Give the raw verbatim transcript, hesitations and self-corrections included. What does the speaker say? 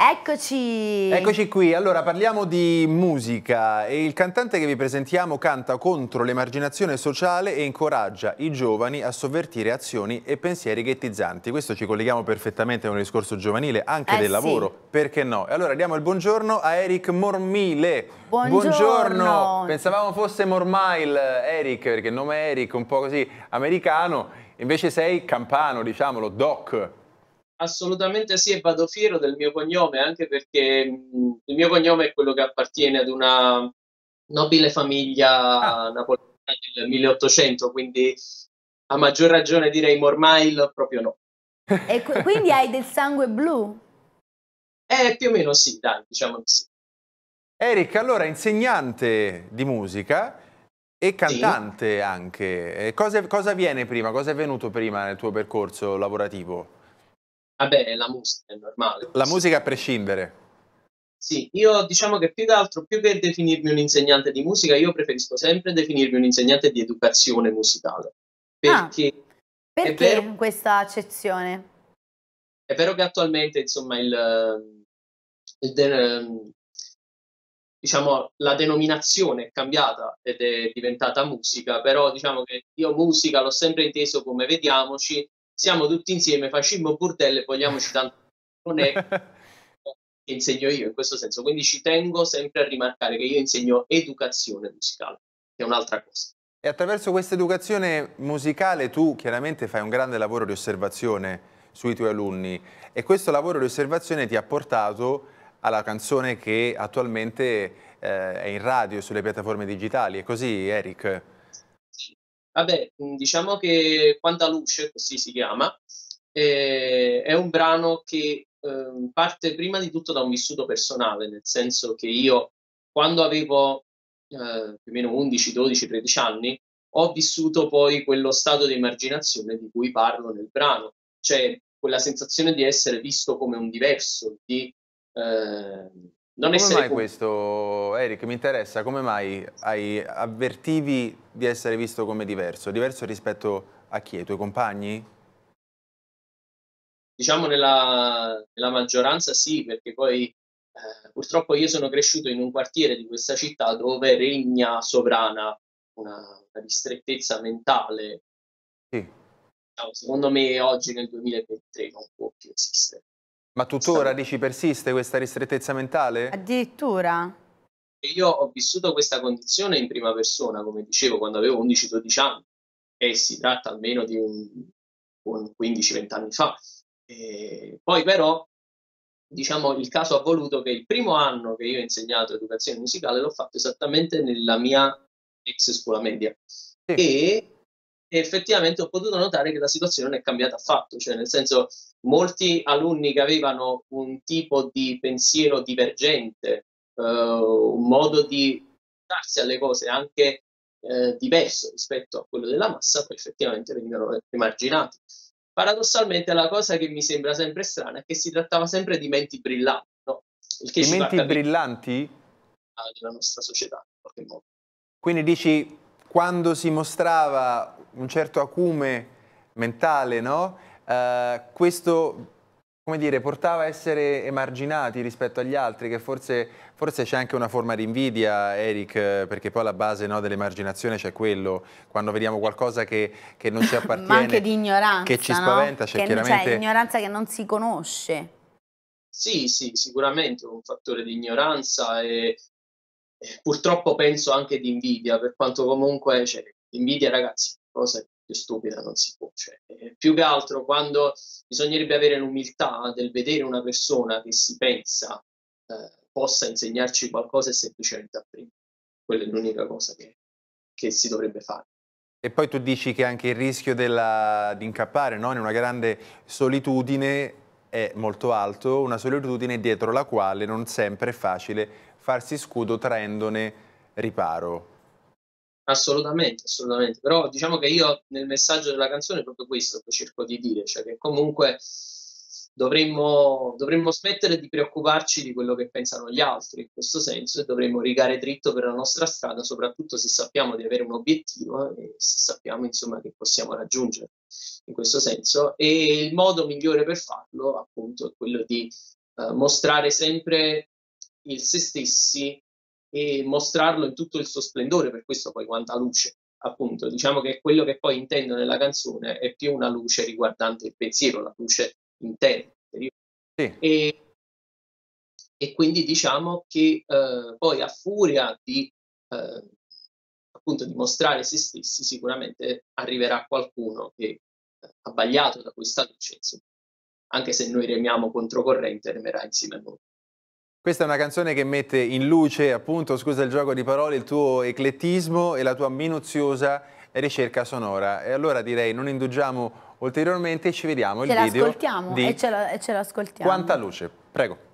Eccoci! Eccoci qui, allora parliamo di musica e il cantante che vi presentiamo canta contro l'emarginazione sociale e incoraggia i giovani a sovvertire azioni e pensieri ghettizzanti. Questo ci colleghiamo perfettamente con il discorso giovanile, anche Eh del sì. lavoro, perché no? E allora diamo il buongiorno a Eric Mormile. Buongiorno! Buongiorno! Pensavamo fosse Mormile, Eric, perché il nome è Eric, un po' così americano, invece sei campano, diciamolo, Doc. Assolutamente sì, e vado fiero del mio cognome, anche perché mh, il mio cognome è quello che appartiene ad una nobile famiglia Ah. napoletana del milleottocento, quindi a maggior ragione direi Mormail proprio no. E qu quindi hai del sangue blu? Eh, più o meno sì, dai, diciamo di sì. Eric, allora insegnante di musica e Sì, cantante anche. E cosa, cosa viene prima? Cosa è venuto prima nel tuo percorso lavorativo? vabbè, la musica è normale. La musica a prescindere. Sì, io diciamo che più che altro, più che definirmi un insegnante di musica, io preferisco sempre definirmi un insegnante di educazione musicale, Ah, perché è vero. perché questa accezione? È vero che attualmente insomma il il de diciamo la denominazione è cambiata ed è diventata musica, però diciamo che io musica l'ho sempre inteso come vediamoci, siamo tutti insieme, facimmo burdello e vogliamoci tanto, non è che insegno io in questo senso, quindi ci tengo sempre a rimarcare che io insegno educazione musicale, che è un'altra cosa. E attraverso questa educazione musicale tu chiaramente fai un grande lavoro di osservazione sui tuoi alunni e questo lavoro di osservazione ti ha portato alla canzone che attualmente eh, è in radio e sulle piattaforme digitali. È così, Eric? Sì. Vabbè, mhmm, diciamo che "Quanta luce", così si chiama, ehm, è un brano che, uhm, parte prima di tutto da un vissuto personale, nel senso che io quando avevo, ehm, più o meno undici, dodici, tredici anni, ho vissuto poi quello stato di emarginazione di cui parlo nel brano, cioè quella sensazione di essere visto come un diverso, di, ehm, non Come essere mai com questo, Eric? Mi interessa, come mai hai, avvertivi di essere visto come diverso? Diverso rispetto a chi? Ai tuoi compagni? Diciamo nella nella maggioranza sì, perché poi, ehm, purtroppo io sono cresciuto in un quartiere di questa città dove regna sovrana una una ristrettezza mentale, Sì. diciamo secondo me oggi nel duemilaventitré non può più esistere, Ma tuttora onestamente. dici persiste questa ristrettezza mentale? Addirittura? E io ho vissuto questa condizione in prima persona, come dicevo, quando avevo undici, dodici anni, e si tratta almeno di un un quindici, venti anni fa. Ehm, poi però diciamo il caso ha voluto che il primo anno che io ho insegnato educazione musicale l'ho fatto esattamente nella mia ex scuola media Sì. e effettivamente ho potuto notare che la situazione non è cambiata affatto, cioè nel senso molti alunni che avevano un tipo di pensiero divergente, uhm, un modo di darsi alle cose anche, ehm, diverso rispetto a quello della massa, poi effettivamente venivano emarginati. Paradossalmente la cosa che mi sembra sempre strana è che si trattava sempre di menti brillanti, no, il che Di ci fa menti capire brillanti? della nostra società in qualche modo. Quindi dici, quando si mostrava un certo acume mentale, no? Eh, questo, come dire, portava a essere emarginati rispetto agli altri, che forse, forse c'è anche una forma di invidia, Eric, eh, perché poi alla base, no, dell'emarginazione c'è quello, quando vediamo qualcosa che, che non ci Ma anche appartiene, di che ci ignoranza, no? spaventa, c'è Che n cioè chiaramente... ignoranza che non si conosce. Sì, sì, sicuramente un fattore di ignoranza e e purtroppo penso anche di invidia, per quanto comunque cioè, invidia ragazzi, cosa più stupida non si può, cioè, ehm, più che altro quando bisognerebbe avere l'umiltà del vedere una persona che si pensa, ehm, possa insegnarci qualcosa e semplicemente apprendere. Quella è l'unica cosa che che si dovrebbe fare. E poi tu dici che anche il rischio della di incappare, no, in una grande solitudine è molto alto, una solitudine dietro la quale non sempre è facile farsi scudo traendone riparo. Assolutamente, assolutamente. Però diciamo che io nel messaggio della canzone è proprio questo che cerco di dire, cioè che comunque dovremmo dovremmo smettere di preoccuparci di quello che pensano gli altri in questo senso e dovremmo rigare dritto per la nostra strada, soprattutto se sappiamo di avere un obiettivo e se sappiamo insomma che possiamo raggiungere in questo senso. E il modo migliore per farlo appunto è quello di eh, mostrare sempre il se stessi e mostrarlo in tutto il suo splendore, per questo poi quanta luce, appunto. Diciamo che quello che poi intendo nella canzone è più una luce riguardante il pensiero, la luce interna. Sì. E, e quindi diciamo che eh, poi a furia di, eh, appunto, di mostrare se stessi, sicuramente arriverà qualcuno che, eh, abbagliato da questa luce, insomma, anche se noi remiamo controcorrente, remerà insieme a noi. Questa è una canzone che mette in luce, appunto, scusa il gioco di parole, il tuo eclettismo e la tua minuziosa ricerca sonora. E allora direi non indugiamo ulteriormente, ci vediamo il Ce video l'ascoltiamo di e ce l'ascoltiamo. Quanta luce. Prego.